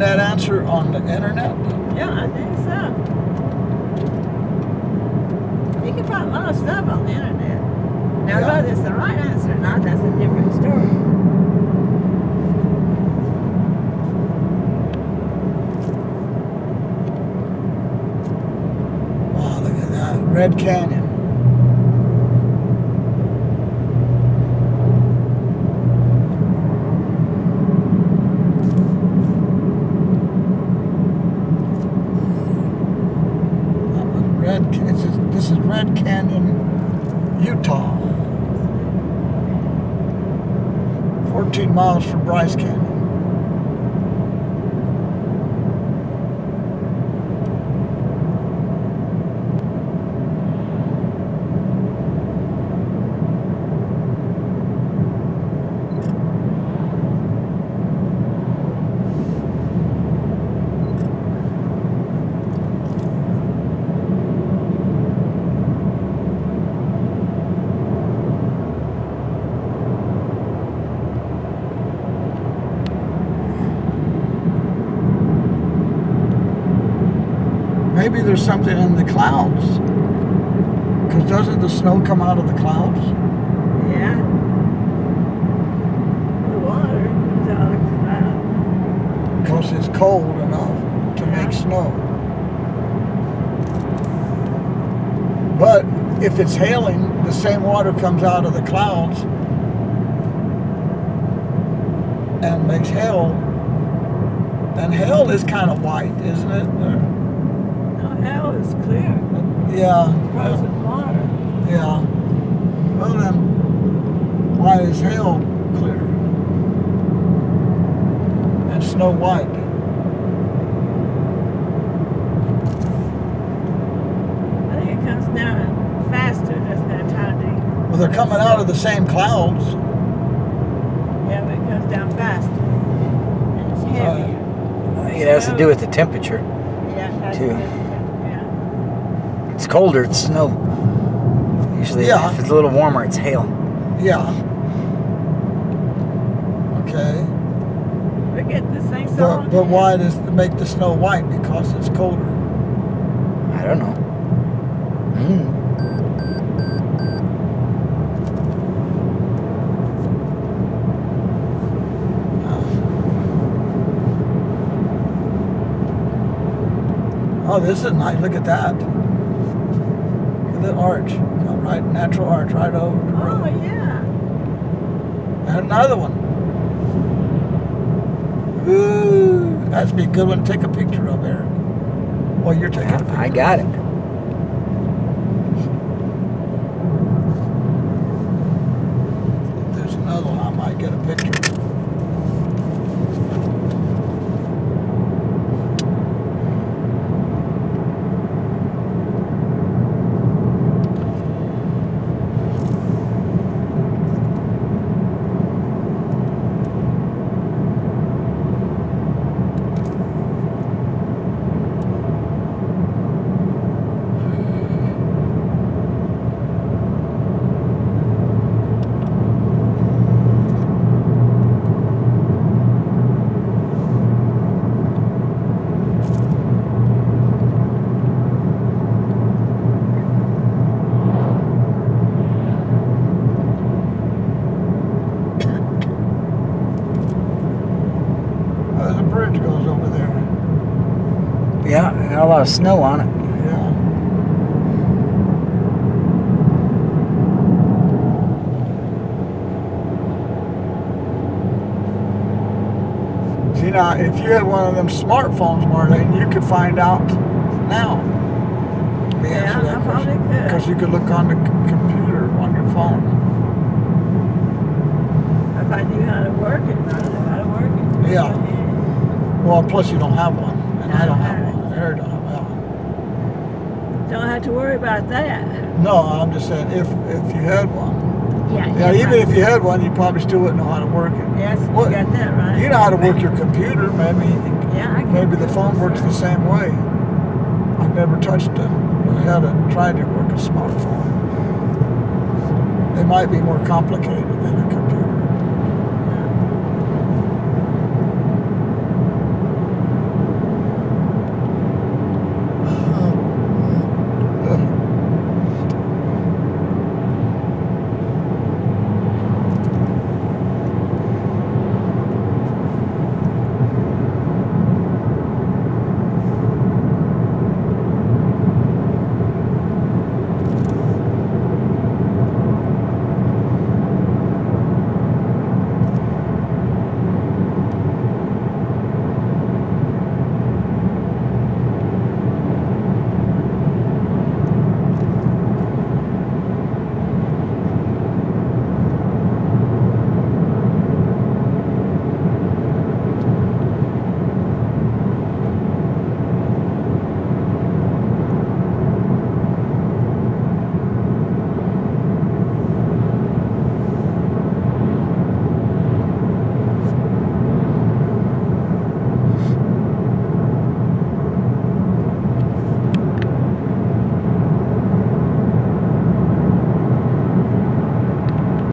find that answer on the internet? Yeah, I think so. You can find a lot of stuff on the internet. Now, Yeah. whether it's the right answer or not, that's a different story. Wow, look at that. Red Canyon. This is Red Canyon, Utah. 14 miles from Bryce Canyon. Maybe there's something in the clouds. Because doesn't the snow come out of the clouds? Yeah. The water comes out of the cloud. Because it's cold enough to make snow. But if it's hailing, the same water comes out of the clouds and makes hail. And hail is kind of white, isn't it? Hell is clear. Yeah. Frozen water. Yeah. Well then, why is hail clear? And snow white? I think it comes down faster. Doesn't have time to. Well, they're coming out of the same clouds. Yeah, but it comes down faster. And it's heavier. I think it has to do with the temperature. Yeah, it has too. to do with the It's colder, it's snow. Usually, Yeah. if it's a little warmer, it's hail. Yeah. Okay. We get this thing so. But why does it make the snow white? Because it's colder. I don't know. Oh, this is nice. Look at that. Look at the arch. Right, natural arch right over the road. Oh, yeah. And another one. Ooh, that'd be a good one to take a picture of there. Well, you're taking a picture. I got it. There's another one. I might get a picture. Goes over there. Yeah, got a lot of snow on it. Yeah. See, now, if you had one of them smartphones, Marlene, you could find out now the answer to that I probably question. could. Because you could look on the computer on your phone. If I knew how to work it, I don't know how to work it. Yeah. Well, plus you don't have one, and I don't have one. There, don't. Well, don't have to worry about that. no, I'm just saying if you had one. Yeah, Even if you had one, you probably still wouldn't know how to work it. Yes, you What? got that right. You know how to work your computer, maybe. Yeah, I can. Maybe the phone works the same way. I've never touched it. I had tried to work a smartphone. They might be more complicated.